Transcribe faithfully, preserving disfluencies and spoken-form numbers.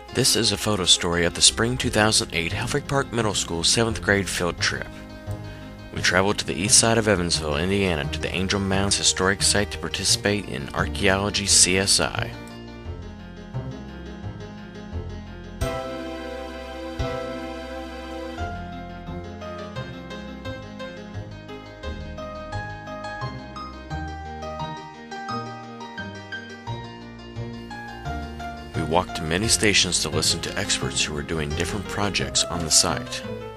This is a photo story of the spring two thousand eight Helfrich Park Middle School seventh grade field trip. We traveled to the east side of Evansville, Indiana to the Angel Mounds historic site to participate in Archaeology C S I. We walked to many stations to listen to experts who were doing different projects on the site.